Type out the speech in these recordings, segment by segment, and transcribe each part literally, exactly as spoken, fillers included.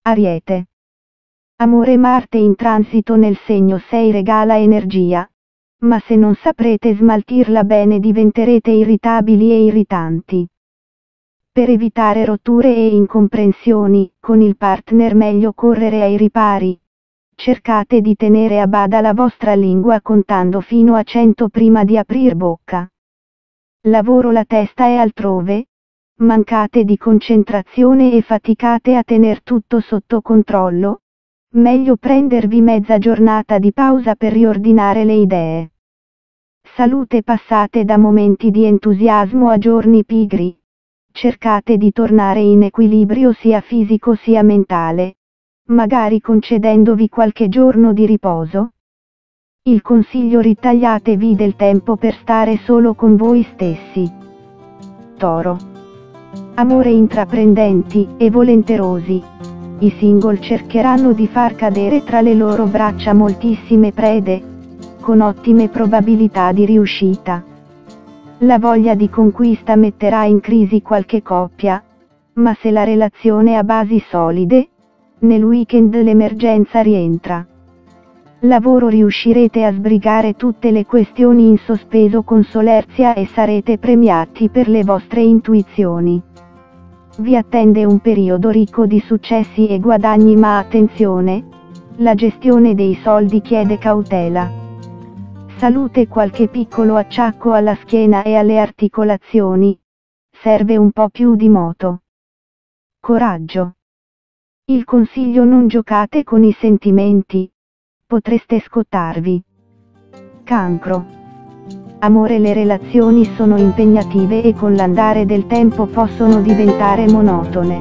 Ariete. Amore. Marte in transito nel segno sei regala energia, ma se non saprete smaltirla bene diventerete irritabili e irritanti. Per evitare rotture e incomprensioni con il partner meglio correre ai ripari. Cercate di tenere a bada la vostra lingua contando fino a cento prima di aprir bocca. Lavoro. La testa è altrove, mancate di concentrazione e faticate a tener tutto sotto controllo, meglio prendervi mezza giornata di pausa per riordinare le idee. Salute. Passate da momenti di entusiasmo a giorni pigri. Cercate di tornare in equilibrio sia fisico sia mentale, magari concedendovi qualche giorno di riposo. Il consiglio: ritagliatevi del tempo per stare solo con voi stessi. Toro. Amore. Intraprendenti e volenterosi. I single cercheranno di far cadere tra le loro braccia moltissime prede, con ottime probabilità di riuscita. La voglia di conquista metterà in crisi qualche coppia, ma se la relazione ha basi solide, nel weekend l'emergenza rientra. Lavoro. Riuscirete a sbrigare tutte le questioni in sospeso con solerzia e sarete premiati per le vostre intuizioni. Vi attende un periodo ricco di successi e guadagni, ma attenzione, la gestione dei soldi chiede cautela. Salute. Qualche piccolo acciacco alla schiena e alle articolazioni. Serve un po' più di moto. Coraggio. Il consiglio: non giocate con i sentimenti. Potreste scottarvi. Cancro. Amore. Le relazioni sono impegnative e con l'andare del tempo possono diventare monotone.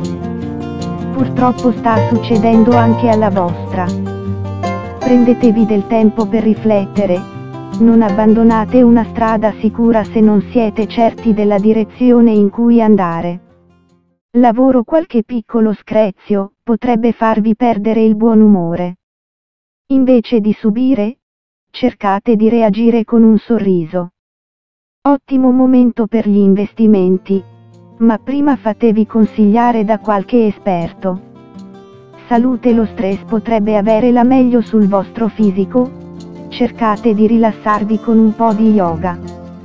Purtroppo sta succedendo anche alla vostra. Prendetevi del tempo per riflettere. Non abbandonate una strada sicura se non siete certi della direzione in cui andare. Lavoro. Qualche piccolo screzio potrebbe farvi perdere il buon umore. Invece di subire, cercate di reagire con un sorriso. Ottimo momento per gli investimenti, ma prima fatevi consigliare da qualche esperto. Salute. Lo stress potrebbe avere la meglio sul vostro fisico. Cercate di rilassarvi con un po' di yoga.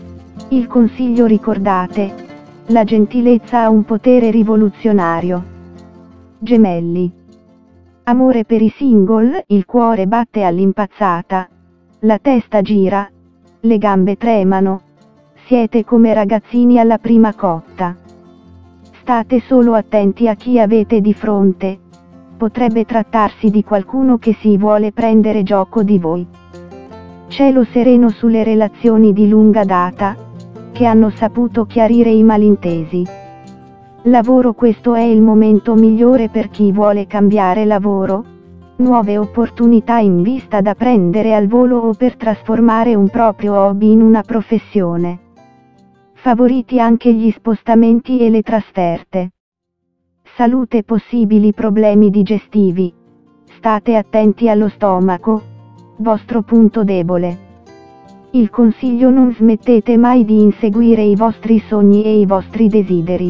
Il consiglio: ricordate, la gentilezza ha un potere rivoluzionario. Gemelli. Amore. Per i single, il cuore batte all'impazzata, la testa gira, le gambe tremano, siete come ragazzini alla prima cotta. State solo attenti a chi avete di fronte, potrebbe trattarsi di qualcuno che si vuole prendere gioco di voi. Cielo sereno sulle relazioni di lunga data, che hanno saputo chiarire i malintesi. Lavoro. Questo è il momento migliore per chi vuole cambiare lavoro, nuove opportunità in vista da prendere al volo o per trasformare un proprio hobby in una professione. Favoriti anche gli spostamenti e le trasferte. Salute. Possibili problemi digestivi. State attenti allo stomaco, vostro punto debole. Il consiglio: non smettete mai di inseguire i vostri sogni e i vostri desideri.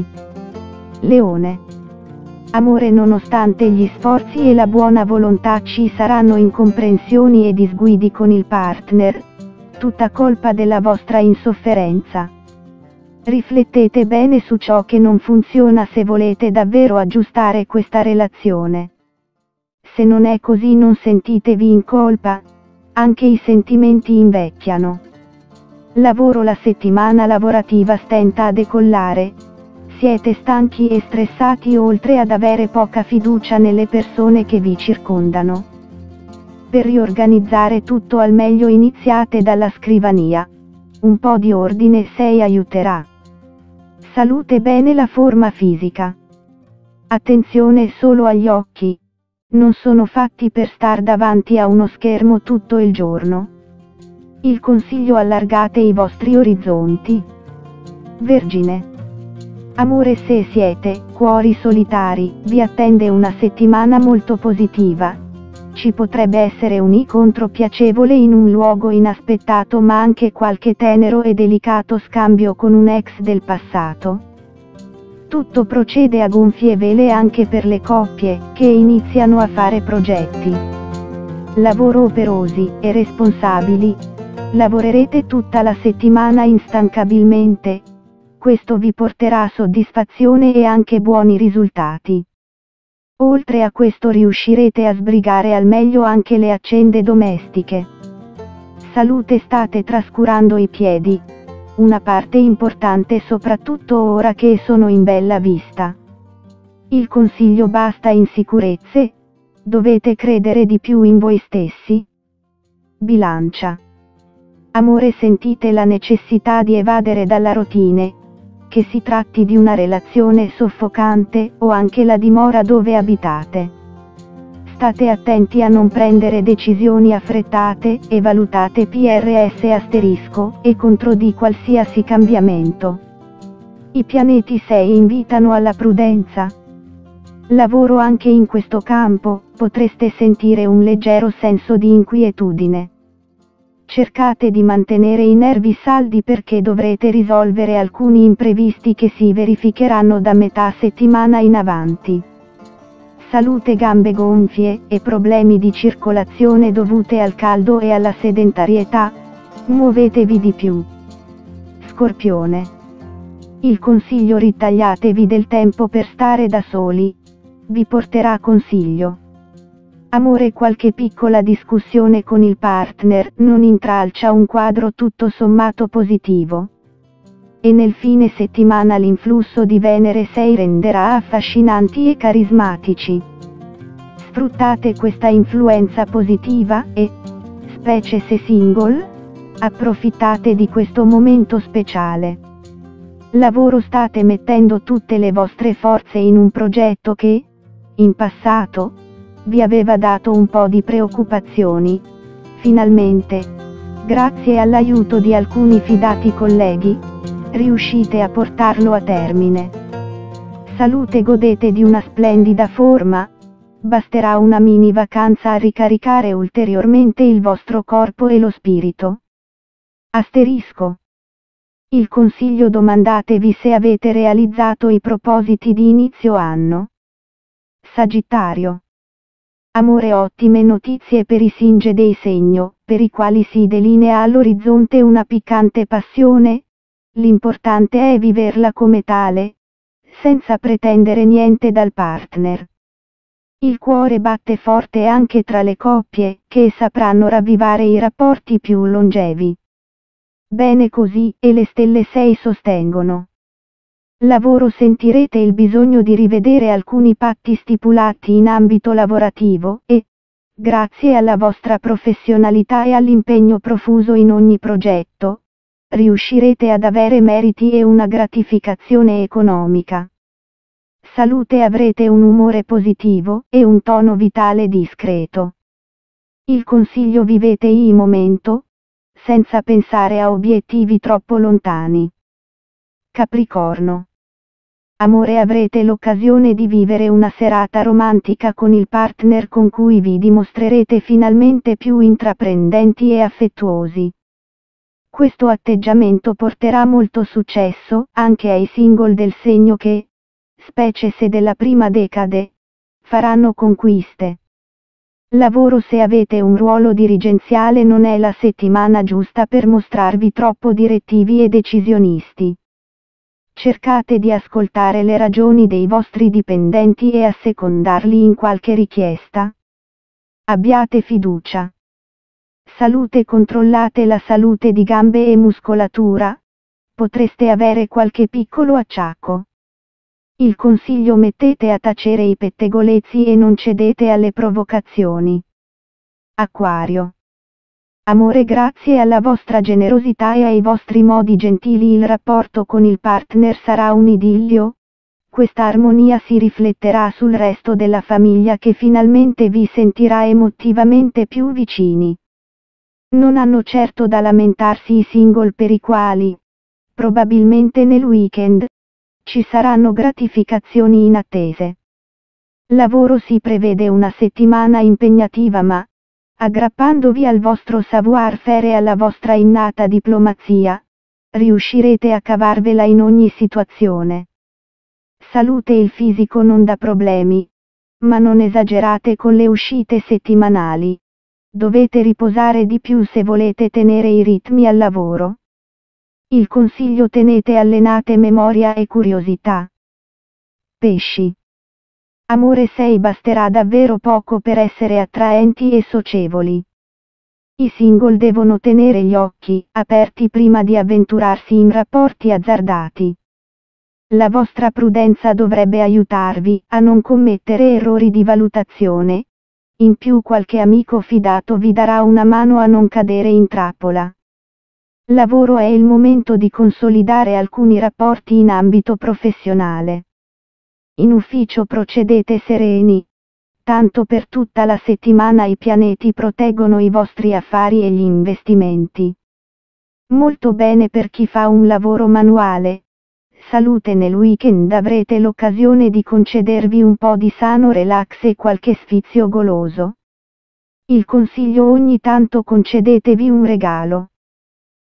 Leone. Amore. Nonostante gli sforzi e la buona volontà ci saranno incomprensioni e disguidi con il partner, tutta colpa della vostra insofferenza. Riflettete bene su ciò che non funziona se volete davvero aggiustare questa relazione. Se non è così non sentitevi in colpa, anche i sentimenti invecchiano. Lavoro. La settimana lavorativa stenta a decollare, siete stanchi e stressati oltre ad avere poca fiducia nelle persone che vi circondano. Per riorganizzare tutto al meglio iniziate dalla scrivania. Un po' di ordine sei aiuterà. Salute. Bene. La forma fisica. Attenzione solo agli occhi. Non sono fatti per star davanti a uno schermo tutto il giorno. Il consiglio: allargate i vostri orizzonti. Vergine. Amore. Se siete cuori solitari, vi attende una settimana molto positiva. Ci potrebbe essere un incontro piacevole in un luogo inaspettato, ma anche qualche tenero e delicato scambio con un ex del passato. Tutto procede a gonfie vele anche per le coppie, che iniziano a fare progetti. Lavoro operosi e responsabili. Lavorerete tutta la settimana instancabilmente. Questo vi porterà soddisfazione e anche buoni risultati. Oltre a questo riuscirete a sbrigare al meglio anche le accende domestiche. Salute: state trascurando i piedi. Una parte importante soprattutto ora che sono in bella vista. Il consiglio: basta insicurezze. Dovete credere di più in voi stessi. Bilancia. Amore: sentite la necessità di evadere dalla routine. Che si tratti di una relazione soffocante o anche la dimora dove abitate. State attenti a non prendere decisioni affrettate e valutate P R S asterisco e contro di qualsiasi cambiamento. I pianeti sei invitano alla prudenza. Lavoro: anche in questo campo potreste sentire un leggero senso di inquietudine. Cercate di mantenere i nervi saldi perché dovrete risolvere alcuni imprevisti che si verificheranno da metà settimana in avanti. Salute: gambe gonfie e problemi di circolazione dovute al caldo e alla sedentarietà. Muovetevi di più. Scorpione. Il consiglio: ritagliatevi del tempo per stare da soli. Vi porterà consiglio. Amore: qualche piccola discussione con il partner non intralcia un quadro tutto sommato positivo. E nel fine settimana l'influsso di Venere sei renderà affascinanti e carismatici. Sfruttate questa influenza positiva e, specie se single, approfittate di questo momento speciale. Lavoro: state mettendo tutte le vostre forze in un progetto che, in passato, vi aveva dato un po' di preoccupazioni. Finalmente, grazie all'aiuto di alcuni fidati colleghi, riuscite a portarlo a termine. Salute: godete di una splendida forma. Basterà una mini vacanza a ricaricare ulteriormente il vostro corpo e lo spirito. Asterisco. Il consiglio: domandatevi se avete realizzato i propositi di inizio anno. Sagittario. Amore: ottime notizie per i singe dei segno, per i quali si delinea all'orizzonte una piccante passione. L'importante è viverla come tale, senza pretendere niente dal partner. Il cuore batte forte anche tra le coppie, che sapranno ravvivare i rapporti più longevi. Bene così, e le stelle sei sostengono. Lavoro: sentirete il bisogno di rivedere alcuni patti stipulati in ambito lavorativo e, grazie alla vostra professionalità e all'impegno profuso in ogni progetto, riuscirete ad avere meriti e una gratificazione economica. Salute: avrete un umore positivo e un tono vitale discreto. Il consiglio: vivete il momento, senza pensare a obiettivi troppo lontani. Capricorno. Amore: avrete l'occasione di vivere una serata romantica con il partner con cui vi dimostrerete finalmente più intraprendenti e affettuosi. Questo atteggiamento porterà molto successo anche ai single del segno che, specie se della prima decade, faranno conquiste. Lavoro: se avete un ruolo dirigenziale non è la settimana giusta per mostrarvi troppo direttivi e decisionisti. Cercate di ascoltare le ragioni dei vostri dipendenti e assecondarli in qualche richiesta. Abbiate fiducia. Salute: controllate la salute di gambe e muscolatura. Potreste avere qualche piccolo acciacco. Il consiglio: mettete a tacere i pettegolezzi e non cedete alle provocazioni. Acquario. Amore: grazie alla vostra generosità e ai vostri modi gentili il rapporto con il partner sarà un idillio. Questa armonia si rifletterà sul resto della famiglia che finalmente vi sentirà emotivamente più vicini. Non hanno certo da lamentarsi i single per i quali, probabilmente nel weekend, ci saranno gratificazioni inattese. Lavoro: si prevede una settimana impegnativa ma, aggrappandovi al vostro savoir-faire e alla vostra innata diplomazia, riuscirete a cavarvela in ogni situazione. Salute e il fisico non dà problemi. Ma non esagerate con le uscite settimanali. Dovete riposare di più se volete tenere i ritmi al lavoro. Il consiglio: tenete allenate memoria e curiosità. Pesci. Amore sei basterà davvero poco per essere attraenti e socievoli. I single devono tenere gli occhi aperti prima di avventurarsi in rapporti azzardati. La vostra prudenza dovrebbe aiutarvi a non commettere errori di valutazione. In più qualche amico fidato vi darà una mano a non cadere in trappola. Lavoro: è il momento di consolidare alcuni rapporti in ambito professionale. In ufficio procedete sereni. Tanto per tutta la settimana i pianeti proteggono i vostri affari e gli investimenti. Molto bene per chi fa un lavoro manuale. Salute: nel weekend avrete l'occasione di concedervi un po' di sano relax e qualche sfizio goloso. Il consiglio: ogni tanto concedetevi un regalo.